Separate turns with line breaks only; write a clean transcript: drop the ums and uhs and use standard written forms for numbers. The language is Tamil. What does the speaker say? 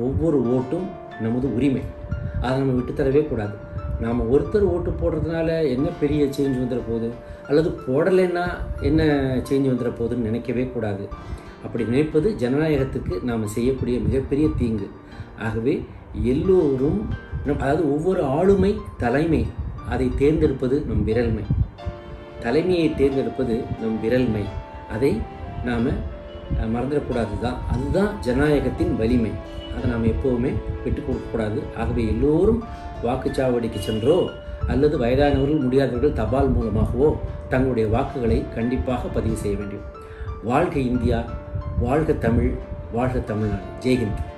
ஒவ்வொரு ஓட்டும் நமது உரிமை. அதை நம்ம விட்டுத்தரவே கூடாது. நாம் ஒருத்தர் ஓட்டு போடுறதுனால என்ன பெரிய சேஞ்ச் வந்துட போகுது, அல்லது போடலைன்னா என்ன சேஞ்ச் வந்துட போகுதுன்னு நினைக்கவே கூடாது. அப்படி நினைப்பது ஜனநாயகத்துக்கு நாம் செய்யக்கூடிய மிகப்பெரிய தீங்கு. ஆகவே எல்லோரும் அதாவது ஒவ்வொரு ஆளுமை தலைமை அதை தேர்ந்தெடுப்பது நம் விரல்மை. தலைமையை தேர்ந்தெடுப்பது நம் விரல்மை. அதை நாம் மறந்துடக்கூடாது தான். அதுதான் ஜனநாயகத்தின் வலிமை. அதை நாம் எப்போவுமே விட்டு கொடுக்கக்கூடாது. ஆகவே எல்லோரும் வாக்குச்சாவடிக்கு சென்றோ அல்லது வயதானவர்கள் முடியாதவர்கள் தபால் மூலமாகவோ தங்களுடைய வாக்குகளை கண்டிப்பாக பதிவு செய்ய வேண்டும். வாழ்க இந்தியா, வாழ்க தமிழ், வாழ்க தமிழ்நாடு. ஜெய்ஹிந்த்.